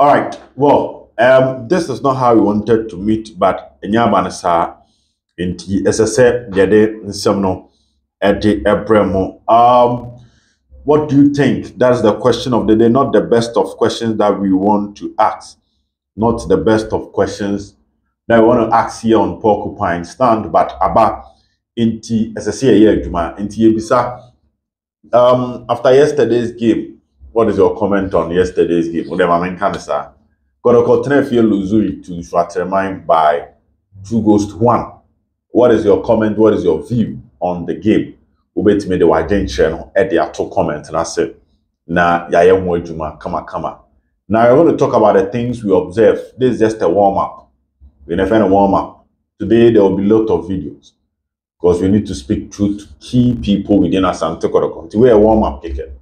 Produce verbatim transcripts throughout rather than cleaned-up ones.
All right. Well, um, this is not how we wanted to meet, but Enyabanasa inti S S A yede nsemno edi ebremo. Um, what do you think? That's the question of the day. Not the best of questions that we want to ask. Not the best of questions that we want to ask here on Porcupine Stand, but about inti S S A yeduma inti yebisa. Um, after yesterday's game, what is your comment on yesterday's game? Whatever I mean, can say. Kotoko Tenefie Luzuri to Nsoatreman by two goals to one. What is your comment? What is your view on the game? Ubet me the widen channel at the actual comment and I said, na yaye mwejuma kama kama. Now we're going to talk about the things we observe. This is just a warm up. We never a warm up. Today there will be a lot of videos because we need to speak truth to key people within Asante Kotoko. We're a warm up ticket.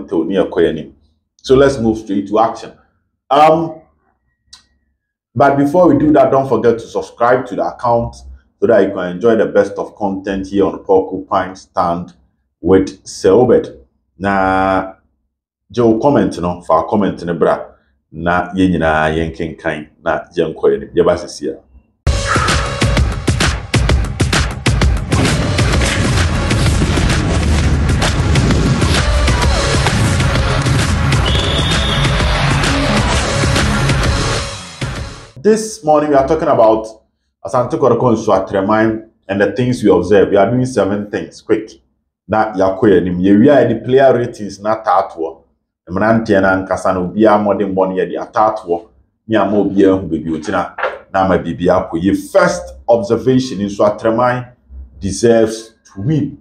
So let's move straight to action. Um. But before we do that, don't forget to subscribe to the account so that you can enjoy the best of content here on Porcupine Stand with Seobed. Na Joe comment no for comment in the bra na yenyina yenken kan na yenkoye ni yebasisia. This morning we are talking about Asante Kotoko Nsoatreman and the things we observe. We are doing seven things quick. Na yakoye nim ye we are the player ratings na tatwo. Emrantie na nkasa na obi amode mbone ye the tatwo. Ni ama obi ahu bebi otina na ma bibia akoye. First observation, Nsoatreman deserves to win.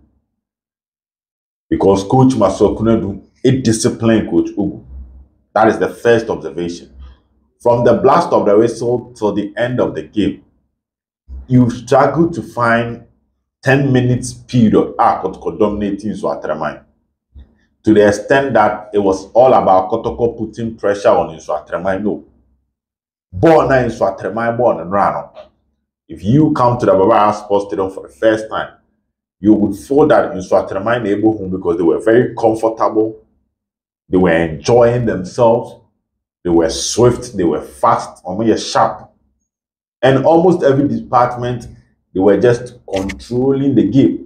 Because Coach Masokunadu it disciplined Coach Ugu. That is the first observation. From the blast of the whistle till the end of the game, you struggle to find ten minutes period Kotoko dominating Nsoatreman. To the extent that it was all about Kotoko putting pressure on Nsoatreman. No. Born na Nsoatreman born and run. If you come to the Baba Sports Stadium for the first time, you would feel that Nsoatreman able home because they were very comfortable, they were enjoying themselves. They were swift, they were fast, almost sharp. And almost every department, they were just controlling the game.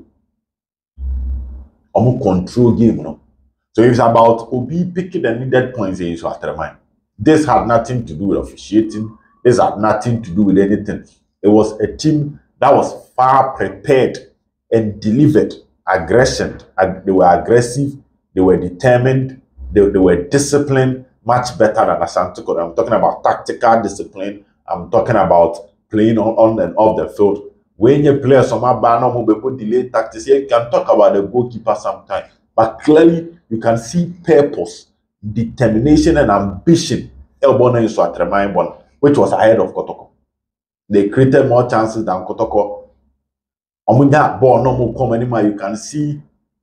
Almost control game, you know. So it's about Obi picking the needed points in Nsoatreman. This had nothing to do with officiating. This had nothing to do with anything. It was a team that was far prepared and delivered aggression. They were aggressive, they were determined, they, they were disciplined, much better than Asante Kotoko. I'm talking about tactical discipline. I'm talking about playing on, on and off the field. When you play some banner, people delay tactics. You can talk about the goalkeeper sometimes, but clearly you can see purpose, determination, and ambition. Elbona Nsoatreman, which was ahead of Kotoko. They created more chances than Kotoko. Omunya ball no more come anymore. You can see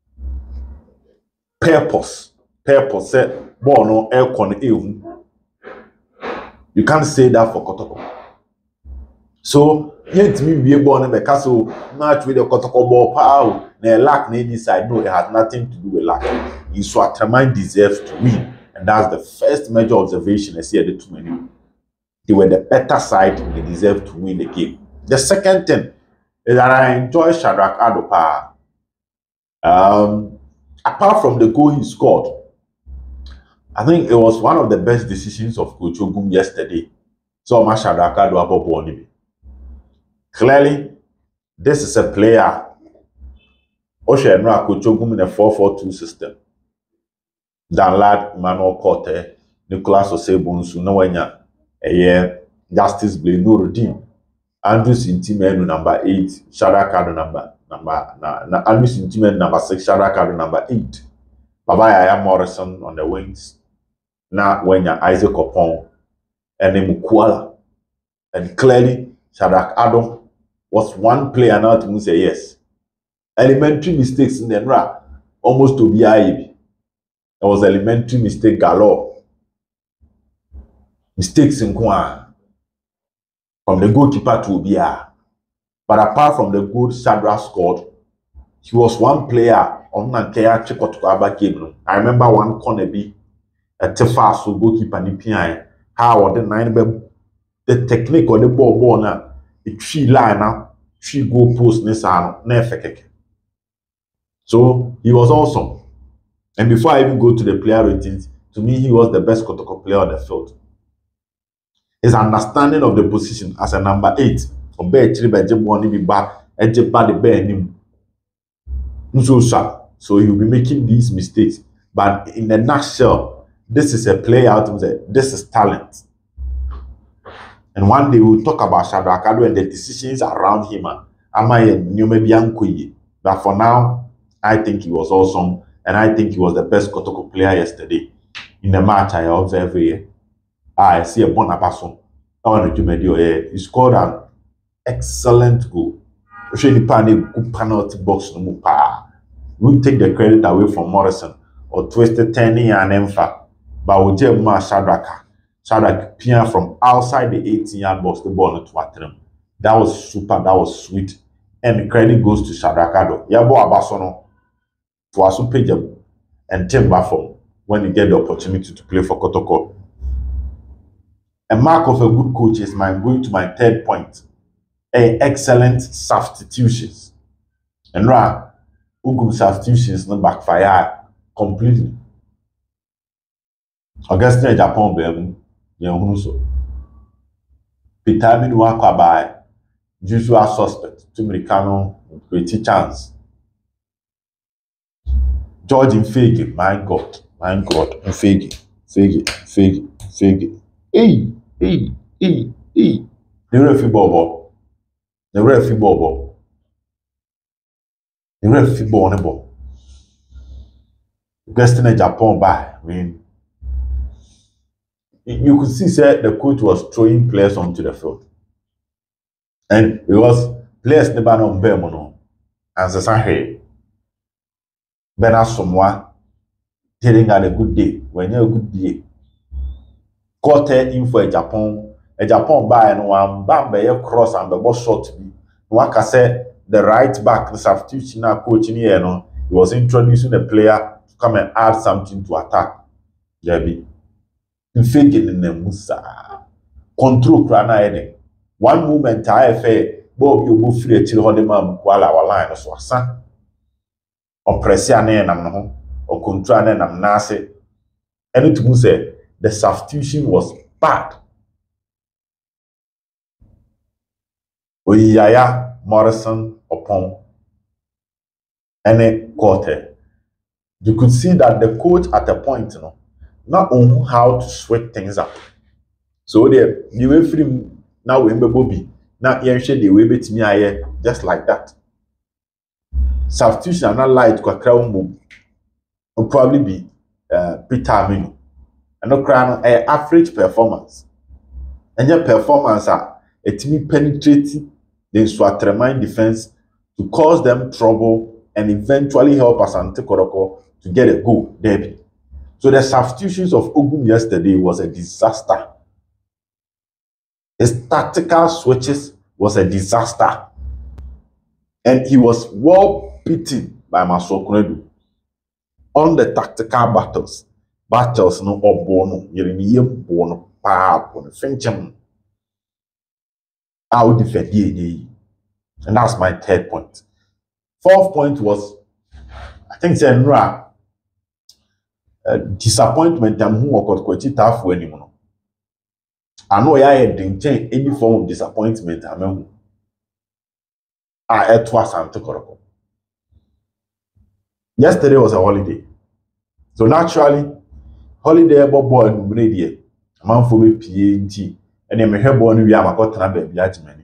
purpose. Purpose. Ball no air con ehu. You can't say that for Kotoko. So, yet me be born in the castle match with the Kotoko ball power. They lack any side. No, it has nothing to do with lack. Nsoatreman deserves to win. And that's the first major observation I see at the two many. They were the better side, they deserve to win the game. The second thing is that I enjoy Shadrach Adopa. Um, apart from the goal he scored, I think it was one of the best decisions of Coach Ogum yesterday. So much Shadrach Adopa. Clearly, this is a player. Osha and Coach Ogum in a four four two system. Danlad, Manuel Corte, Nicolas Osebonsu, Nawanya, a Justice Blay Nuruddin, Andrews Intimenu number eight, Shadrach Ado number number na, na Andrews Intimenu number six, Shadrach Ado number eight. Baba Yaya Morrison on the wings. Now when you're Isaac Opon and Mukwala. And clearly Shadrach Ado was one player now to say yes. Elementary mistakes in the Nra almost to be I B. There was elementary mistake galore. Mistakes in Kwan. From the goalkeeper to Obia. But apart from the goal Shadrach scored, he was one player on Nankea Chikotuaba game. I remember one corner be a Tefaso goalkeeper Nipian. how or the nine be the technique or the ball ball now the tree line now tree goal post this and never. So he was awesome. And before I even go to the player ratings, to me he was the best Kotoko player on the field. His understanding of the position as a number eight, from bear three by Jeboni be back, and Jebba the bear him. So he will be making these mistakes. But in a nutshell, this is a player out of the, this is talent. And one day we'll talk about Shadrack Adu and the decisions around him. But for now, I think he was awesome. And I think he was the best Kotoko player yesterday. In the match I observed here, I see a bon person. He scored an excellent goal. Good penalty box. We'll take the credit away from Morrison or Twisted Tenny and Emfa. But we'll take more Shadrack. Shadrack Pia from outside the eighteen yard box, the ball into Watram. That was super, that was sweet. And the credit goes to Shadrack Adu. Yabo Abasono for us to pay and timber from when you get the opportunity to play for Kotoko. A mark of a good coach is my going to my third point. A excellent substitutions. And right, Ugum substitutions no backfire completely. Augustine Japan Bem, Yahuso. Peter Minuaka by usual suspect to Americano pretty chance. George in Fegi, my God, my God, in Fegi, Fegi, Fegi, Fegi. Hey, hey, hey, hey. The referee bobo. The referee bobo. The referee bobo. Augustine Japan by, I mean. You could see say the coach was throwing players onto the field. And because players never know Bemono. And so hey, Bena someone telling had a good day. When you're a good day. Quarter in for a Japan, a Japan by and one bam by a cross and the boss shot to be. One can say the right back, the substitution now coaching here, no, he was introducing the player to come and add something to attack. Jabi. Infegin in the Musa. Control crana any. One moment I say, Bob, you move free till Hodema while our line is was son. Or Pressian and I'm or Contran and I'm Nasi. And it was say the substitution was bad. Oyaya Morrison upon any quarter. You could see that the coach at a point, you know. Not on how to switch things up. So there, you will free now we Bobby. Now you share the way bit me I just like that. Substitution are not light to a crown will probably be uh Peter Aminu. And no crown a average performance. And your performance are a team penetrating the Swatremine defense to cause them trouble and eventually help us and take Koroko to get a goal, Debbie. So the substitutions of Ogum yesterday was a disaster. His tactical switches was a disaster. And he was well beaten by Masokunedu on the tactical battles. Battles no obono, Yeremiyem bono, pap, on the Frencham. I would defend ye. And that's my third point. Fourth point was, I think it's a Nra. Uh, disappointment and who got quite tough when you know. I know I didn't any form of disappointment. I mean, I had twice and took a yesterday was a holiday. So naturally, holiday boy and radio, a man for me P N G, and then my hair born we are my cotton baby.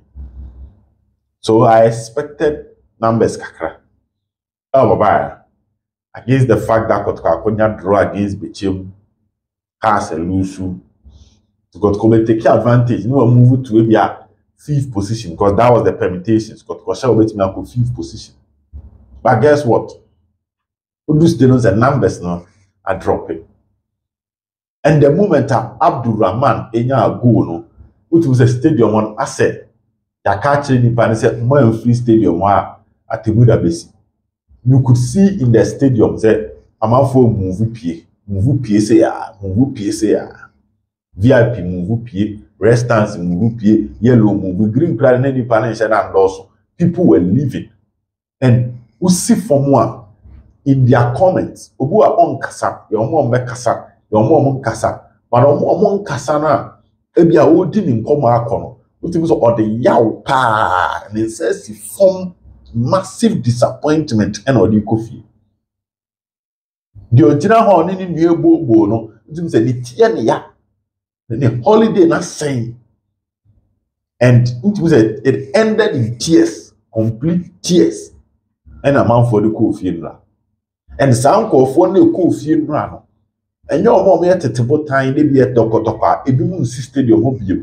So I expected numbers kakra. Oh, bye. Against the fact that Kotoko draw against Bichim has a loose. Kotoko take advantage. No one move to maybe a fifth position because that was the permutations. Kotoko shall wait me up to fifth position. But guess what? Those the numbers now are dropping. And the moment Abdul Rahman Enya go no, which was a stadium on asset, the catcher in the said, "More free stadium at the Budapest." You could see in the stadium that I'm out for move P, move P S A, move P S A. V I P move pie, restaurants move pie, yellow move, green crowd, any panel and also people were leaving. And we see from one in their comments, who are on Kasa, your mom Kasa, your mom Kasa, but on mom Kasana, ebi a wodi ni nkoma akono. What so or the yaw pa and it says he form massive disappointment and or the coffee. The original honey in new bobo no, it say the tian ya. The holiday not saying. And it was a, it ended in tears, complete tears. And a man for the cool funeral. And some call for the cool funeral. And your mom at a table time, they be at Dokotoka, a boom insisted your home.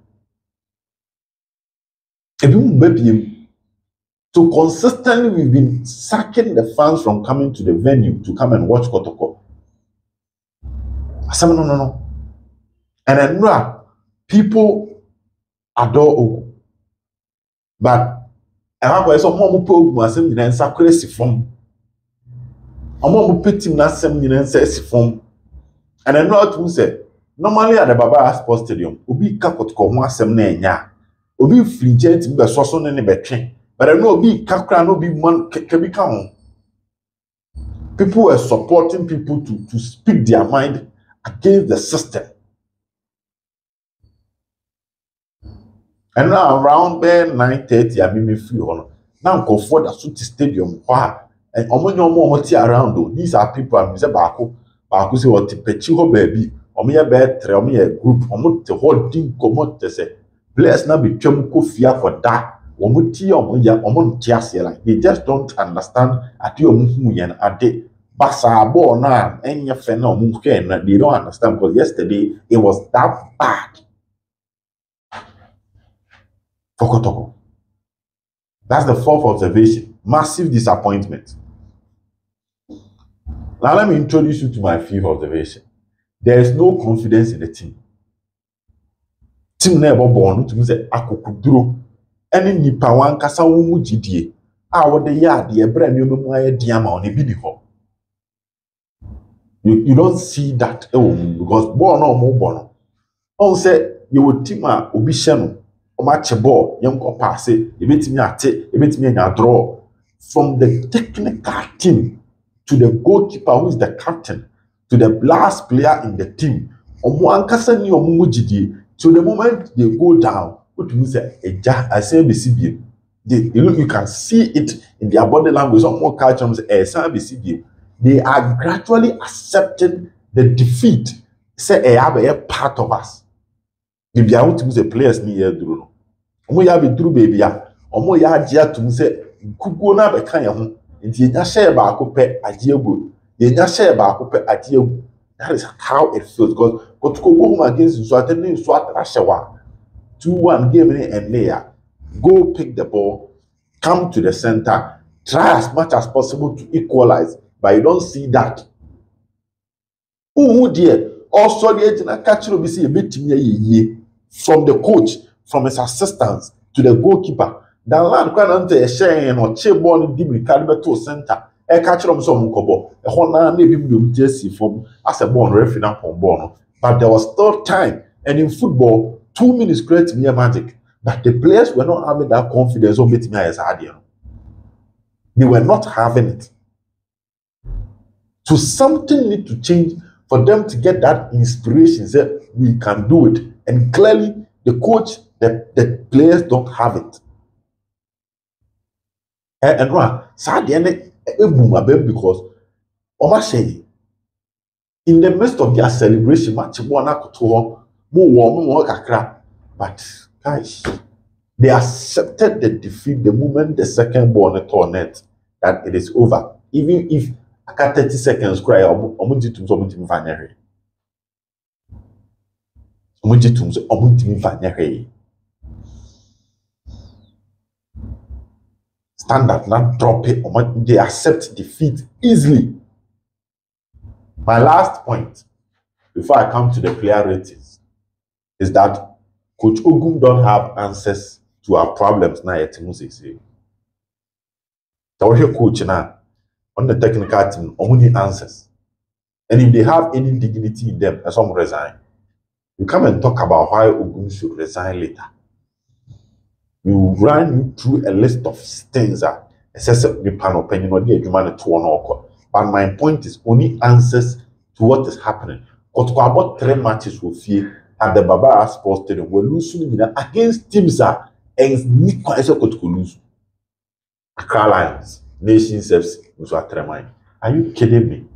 Baby, so consistently we've been sacking the fans from coming to the venue to come and watch Kotoko. I said, no, no, no. And I know people adore Ogu. But I have some more people who are saying that sacred from. I'm more petting that same says from. And I know what to say. Normally at the Baba Sports Stadium, Ubi Kakotko, one sem nenya. Obi frigent be soso ne betwe but I know obi kakra no be man kebi ka. People were supporting people to to speak their mind against the system. And now around there nine thirty I mean me free on now go for the Suti Stadium kwa and omo nyomo omo ti around though. These are people I'm say baako baako say what pechi ho baby omo ye be tre omo ye group omo te holding comot te say players now be twem kofia for that. Omuti omoya omontiase like they just don't understand ati omuhu yen ade. Basa ball na enya fe na omuhu na they don't understand because yesterday it was that bad. For Kotoko. That's the fourth observation. Massive disappointment. Now let me introduce you to my fifth observation. There is no confidence in the team. Team never born to say akokuduro any nipa wan kasa wo mu gidie a wo de ya de ebra ni omo aye diama on ebi ni ho. You, you don't see that oh, because ball no mo born. On say you would team a obi hye no o ma che ball yem ko pass e betimi ate e betimi anya draw from the technical team to the goalkeeper who is the captain to the last player in the team. Omo ankasa ni omo mu gidie. So the moment they go down, what you say, I say, you look, you can see it in their body language. Some more cultures, they are gradually accepting the defeat. Say, I have a part of us. If you want to say players me here, do no. Omo ya be through baby ya. Omo ya jia to say, kugo na be kan ya ho. Nti enya share ba akope agie go. Enya share ba akope agie go. That is how it feels because Kotoko go home against you, so attending so at two one game and there. Go pick the ball, come to the center, try as much as possible to equalize, but you don't see that. Who dear also the agent catch you see a bit from the coach, from his assistants to the goalkeeper. The land can't a share or chair ball in the caliber to center. I catch them some kobo. A honor maybe we just see from as a born referee on born. But there was still time. And in football, two minutes create mere magic. But the players were not having that confidence on beating me as Adian. They were not having it. So something need to change for them to get that inspiration. Say we can do it. And clearly the coach, the, the players don't have it. And, and right, Sadian because Omashe in the midst of their celebration, match one more warm, more kakra. But guys, they accepted the defeat the moment the second ball on the net that it is over. Even if I got thirty seconds cry, I'm going to do something vanity. I'm going to do something vanity. Standard, not drop it. They accept defeat easily. My last point, before I come to the player ratings, is that Coach Ogum don't have answers to our problems now at Moses. So your coach now on the technical team only answers. And if they have any dignity in them, some resign. You come and talk about why Ogun should resign later. You run you through a list of things that excessive panel opinion or the human to one. But my point is only answers to what is happening. Because about three matches with fear at the Barbara Sports Stadium, we're losing against teams that and need quite a could lose. Accra Lions, Nations F C, which are three. Are you kidding me?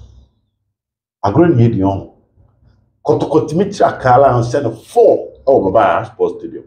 Agree young. Kotokotimitra Accra Lions send four over Barbara Sports Stadium.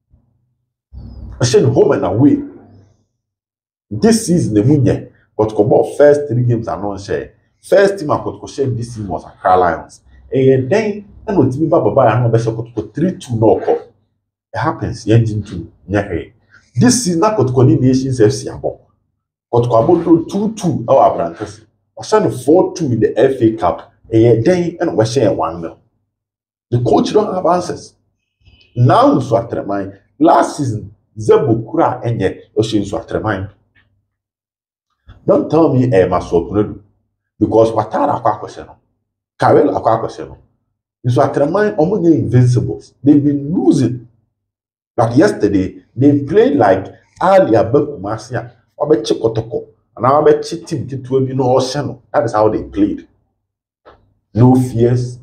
I said home and away. This season, the Munye got about first three games are not share. First team I got share this season was Accra Lions. And then, and with me, Baba, I know better got three two no call. It happens, engine two. This season, I got Nations F C abo. Got about two two our branches. I sent four two in the F A Cup. And then, and we share one mil. The coach don't have answers. Now, so after mine, last season, Zebo Kura enye Oshin so after mine. Don't tell me eh maso because Watara akwa question. Karel akwa question. So after mine, omonye invincibles. They've been losing. Like yesterday, they played like Ali Abek Masia, Obechi Kotoko, and now Obechi Team to be no ocean. That is how they played. No fears,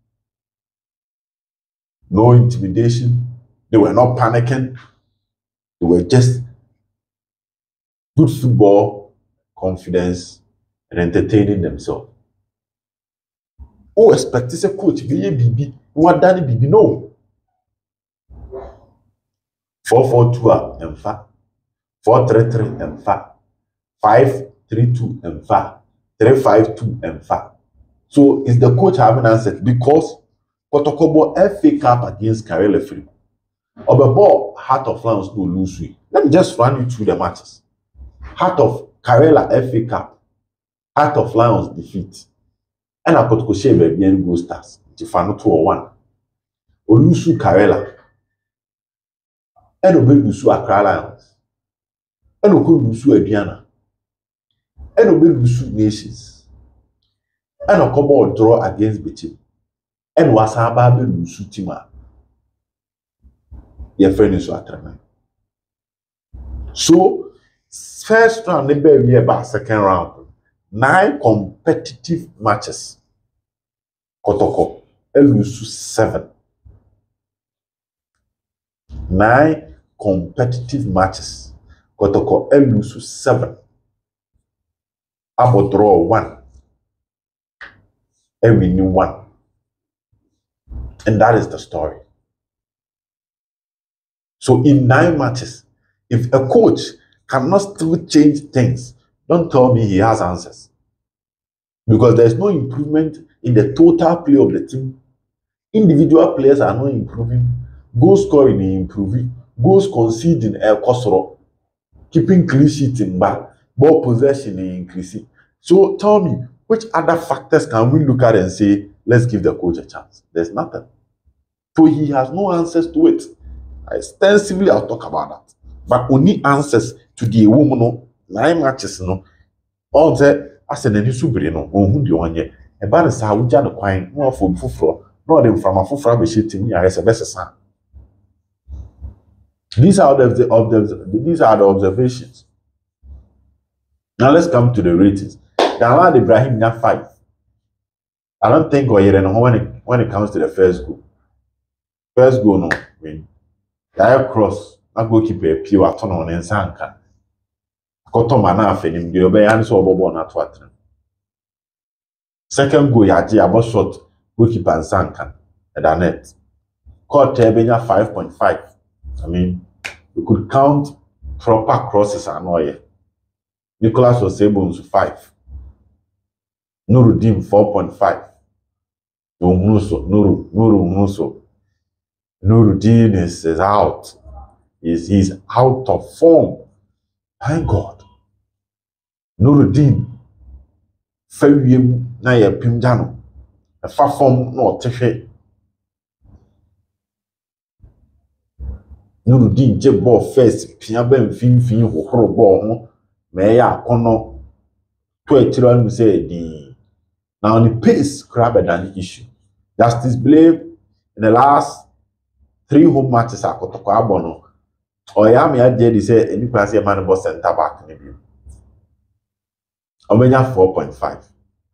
no intimidation. They were not panicking. They were just good football, confidence, and entertaining themselves. Oh, expect this a coach, be a B B, what Danny B B, no. four four two and fa, four three three and fa, five three two and fa, three five two and fa. So is the coach having answered? Because Kotokobo F A Cup against Karele Free. Obebo Heart of Lions no lose. Let me just run you through the matches. Heart of Karela F A Cup. Heart of Lions defeat. And a Kotokoshe Bebian Go Stars. Tifano two or one. Olusu Karela. And Obelusu Accra Lions. And Okolusu Ediana. And Obelusu Nations. And Okobo draw against Betim. And Wasaba Belusu Tima. Your friend is Atraman. So, first round, they be about second round. Nine competitive matches. Kotoko. Elusu seven. Nine competitive matches. Kotoko Elusu seven. Abo draw one. And we knew one. And that is the story. So in nine matches, if a coach cannot still change things, don't tell me he has answers. Because there's no improvement in the total play of the team. Individual players are not improving. Goal scoring is improving. Goals conceding El Kosoro. Keeping clean sheet in back. Ball possession is increasing. So tell me, which other factors can we look at and say, let's give the coach a chance? There's nothing. So he has no answers to it. Extensively, I'll talk about that. But only answers to the woman, no, nine matches, no. All that, as an Enisubri, no, on who do you want yet? A bad as how we jan a coin, no from Fufro, no them from a Fufra machine, as a best son. These are the, of the, these are the observations. Now let's come to the ratings. Dalad Ibrahim got five. I don't think when it when it comes to the first goal. First goal, no, I mean. Direct cross, I go keep a pure turn on and sanka. Cotomana fenim, the obey answer bobo na twatrin. Second go yaji about shot, goalkeeper and sanka at a net. Court Tebenya five point five. I mean, we could count proper crosses and oil. Nicholas was able to five. Nuruddin four point five. Nuru, Nuru, Nuru, Nuso. Nuruddin is, is out. He's, he's out of form. Thank God. Nuruddin. Fewiem na ye pimjano. A far form no tefe. Nuruddin je ball first. Piabem fin fin ho ball. Me ya kono. To a tiran say the now the pace grabber than the issue. Justice Blame in the last three home matches I got to Abono. Or I am here, they say, any class a man was center back. Omenya four point five.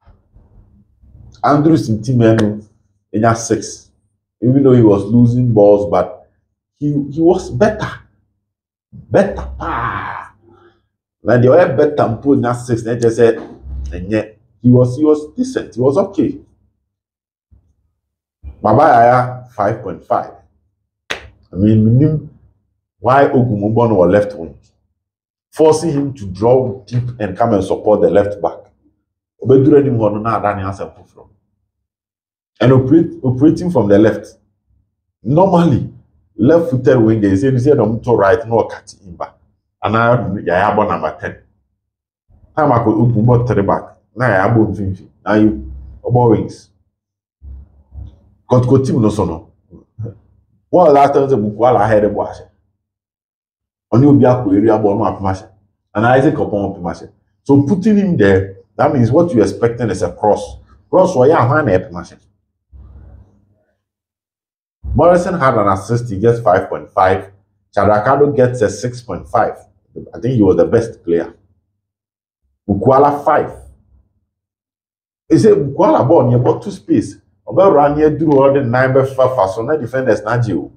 Andrews in Timenu, in six. Even though he was losing balls, but he, he was better. Better. Ah. When they were better and put in six, they just said, and yet he was he was decent, he was okay. Babaya five point five. I mean, why Ogumobon was left wing, forcing him to draw deep and come and support the left back. And operate, operating from the left. Normally, left-footed winger is say them to right, no cut in back. And now Yayabo number ten. Time I could Ogumbo three back. Now Yayabo fifty. Now you about wings. Got go team no sono. One last time the Bukwala had a wash. On you be a area born up mash. And Isaac upon mash. So putting him there, that means what you're expecting is a cross. Cross why ya hand up mash. Morrison had an assist, he gets five point five. Chandrakado gets a six point five. I think he was the best player. Bukwala five. He said Bukwala ball near about two space. About run here do all the nine by five fast on the defenders Najio.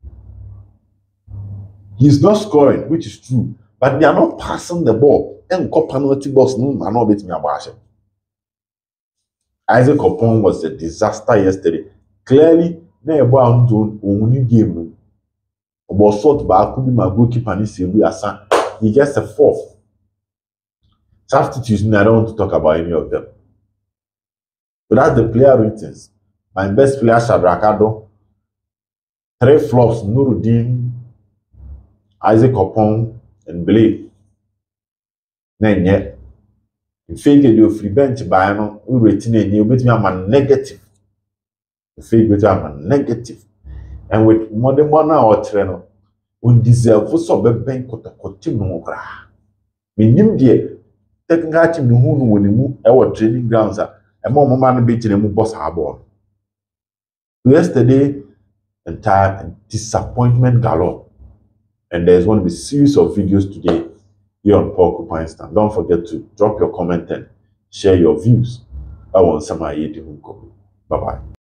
He's not scoring, which is true, but they are not passing the ball. And penalty box no are not beating me about it. Isaac Opon was a disaster yesterday. Clearly, they about zone only game. About short back could be my goalkeeper and he gets a fourth. Substitutes, I don't want to talk about any of them. But that's the player ratings. My best player, Chandrakado. Three flops, Nuruddin, Isaac Opon, and Blake. Then yet, if you get your free bench by no, we rating and you bet me I'm a negative. If you bet I'm a negative. And with modern one or trainer, we deserve for some bank or continue. Minim dear, taking out him the moon when you move our training grounds. And more man beating him boss our ball. Yesterday, entire and disappointment galore. And there's going to be a series of videos today here on Porcupine Stand. Don't forget to drop your comment and share your views. I want some Bye bye.